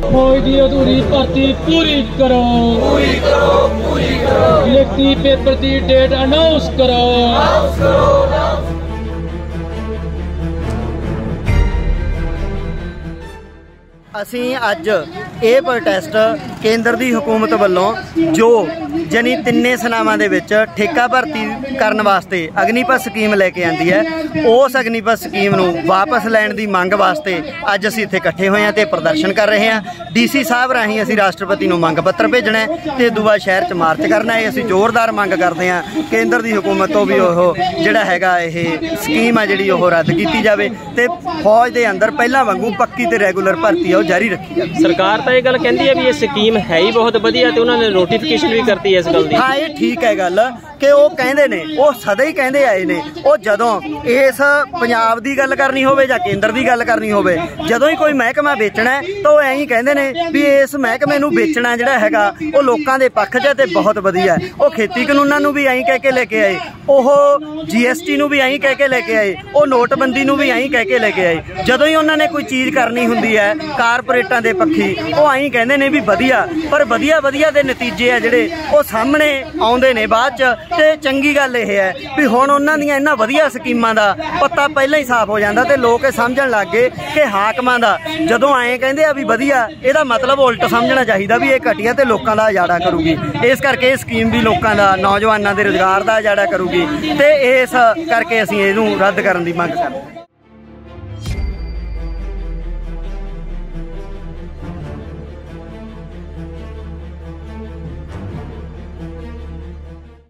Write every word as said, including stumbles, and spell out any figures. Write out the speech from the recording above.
फौज की अधूरी भर्ती पूरी करो, पूरी करो, पूरी करो। लिखती पेपर की डेट अनाउंस करो, अनाउंस करो, अनाउंस। ਅਸੀਂ ਅੱਜ ਇਹ ਪ੍ਰੋਟੈਸਟ ਕੇਂਦਰ ਦੀ ਹਕੂਮਤ ਵੱਲੋਂ ਜੋ ਜਾਨੀ ਤਿੰਨੇ ਸਨਾਵਾਂ ਦੇ ਵਿੱਚ ਠੇਕਾ ਭਰਤੀ ਕਰਨ ਵਾਸਤੇ ਅਗਨੀਪਥ ਸਕੀਮ ਲੈ ਕੇ ਆਂਦੀ ਹੈ, ਉਸ ਅਗਨੀਪਥ ਸਕੀਮ ਨੂੰ ਵਾਪਸ ਲੈਣ ਦੀ ਮੰਗ ਵਾਸਤੇ ਅੱਜ ਅਸੀਂ ਇੱਥੇ ਇਕੱਠੇ ਹੋਏ ਹਾਂ ਤੇ ਪ੍ਰਦਰਸ਼ਨ ਕਰ ਰਹੇ ਹਾਂ। ਡੀਸੀ ਸਾਹਿਬ ਰਾਹੀਂ ਅਸੀਂ ਰਾਸ਼ਟਰਪਤੀ ਨੂੰ ਮੰਗ ਪੱਤਰ ਭੇਜਣਾ ਹੈ ਤੇ ਦੂਆ ਸ਼ਹਿਰ 'ਚ ਮਾਰਚ ਕਰਨਾ ਹੈ। ਅਸੀਂ ਜ਼ੋਰਦਾਰ ਮੰਗ ਕਰਦੇ ਹਾਂ ਕੇਂਦਰ ਦੀ ਹਕੂਮਤ ਤੋਂ ਵੀ ਉਹ ਜਿਹੜਾ ਹੈਗਾ ਇਹ ਸਕੀਮ ਆ ਜਿਹੜੀ ਉਹ ਰੱਦ ਕੀਤੀ ਜਾਵੇ ਤੇ ਫੌਜ ਦੇ ਅੰਦਰ ਪਹਿਲਾਂ ਵਾਂਗੂ ਪੱਕੀ ਤੇ ਰੈਗੂਲਰ ਭਰਤੀ ਆ ਉਹ ਜਾਰੀ ਰੱਖੀ ਜਾਵੇ। ਸਰਕਾਰ ਤਾਂ ਇਹ ਗੱਲ ਕਹਿੰਦੀ ਹੈ ਵੀ ਇਹ ਸਕੀਮ ਹੈ ਹੀ ਬਹੁਤ ਵਧੀਆ ਤੇ ਉਹਨਾਂ ਨੇ ਨੋਟੀਫਿਕੇਸ਼ਨ ਵੀ ਕਰਤੀ ਹੈ ਇਸ ਗੱਲ ਦੀ। ਹਾਂ ਇਹ ਠੀਕ ਹੈ ਗੱਲ ਕਿ ਉਹ ਕਹਿੰਦੇ ਨੇ, ਉਹ ਸਦਾ ਹੀ ਕਹਿੰਦੇ ਆਏ ਨੇ। ਉਹ ਜਦੋਂ ਇਸ ਪੰਜਾਬ ਦੀ ਗੱਲ ਕਰਨੀ ਹੋਵੇ ਜਾਂ ਕੇਂਦਰ ਦੀ ਗੱਲ ਕਰਨੀ ਹੋਵੇ, ਜਦੋਂ ਹੀ ਕੋਈ ਮਹਿਕਮਾ ਵੇਚਣਾ ਹੈ ਤਾਂ ਉਹ ਐਂ ਹੀ ਕਹਿੰਦੇ ਨੇ ਵੀ ਇਸ ਮਹਿਕਮੇ ਨੂੰ ਵੇਚਣਾ ਜਿਹੜਾ ਹੈਗਾ ਉਹ ਲੋਕਾਂ ਦੇ ਪੱਖ 'ਚ ਤੇ ਬਹੁਤ ਵਧੀਆ। ਉਹ ਖੇਤੀ ਕਾਨੂੰਨਾਂ ਨੂੰ ਵੀ ਐਂ ਕਹਿ ਕੇ ਲੈ ਕੇ ਆਏ, ਉਹ ਜੀ ਐਸ ਟੀ ਨੂੰ ਵੀ ਐਂ ਕਹਿ ਕੇ ਲੈ ਕੇ ਆਏ, ਉਹ ਨੋਟਬੰਦੀ ਨੂੰ ਵੀ ਐਂ ਕਹਿ ਕੇ ਲੈ ਕੇ ਆਏ। ਜਦੋਂ ਹੀ ਉਹਨਾਂ ਨੇ ਕੋਈ ਚੀਜ਼ ਕਰਨੀ ਹੁੰਦੀ ਹੈ ਕਾਰਪੋਰੇਟਾਂ ਦੇ ਪੱਖੀ, ਉਹ ਐਂ ਕਹਿੰਦੇ ਨੇ ਵੀ ਵਧੀਆ, ਪਰ ਵਧੀਆ ਵਧੀਆ ਦੇ ਨਤੀਜੇ ਆ ਜਿਹੜੇ ਉਹ ਸਾਹਮਣੇ ਆਉਂਦੇ ਨੇ ਬਾਅਦ 'ਚ। ਤੇ ਚੰਗੀ ਗੱਲ ਇਹ ਹੈ ਵੀ ਹੁਣ ਉਹਨਾਂ ਦੀਆਂ ਇਹਨਾਂ ਵਧੀਆ ਸਕੀਮਾਂ ਦਾ ਪੱਤਾ ਪਹਿਲਾਂ ਹੀ ਸਾਫ਼ ਹੋ ਜਾਂਦਾ ਤੇ ਲੋਕ ਇਹ ਸਮਝਣ ਲੱਗ ਗਏ ਕਿ ਹਾਕਮਾਂ ਦਾ ਜਦੋਂ ਐਂ ਕਹਿੰਦੇ ਆ ਵੀ ਵਧੀਆ, ਇਹਦਾ ਮਤਲਬ ਉਲਟ ਸਮਝਣਾ ਚਾਹੀਦਾ ਵੀ ਇਹ ਘਟੀਆ ਤੇ ਲੋਕਾਂ ਦਾ ਉਜਾੜਾ ਕਰੂਗੀ। ਇਸ ਕਰਕੇ ਇਹ ਸਕੀਮ ਵੀ ਲੋਕਾਂ ਦਾ, ਨੌਜਵਾਨਾਂ ਦੇ ਰੁਜ਼ਗਾਰ ਦਾ ਉਜਾੜਾ ਕਰੂਗੀ ਤੇ ਇਸ ਕਰਕੇ ਅਸੀਂ ਇਹਨੂੰ ਰੱਦ ਕਰਨ ਦੀ ਮੰਗ ਕਰਦੇ ਹਾਂ।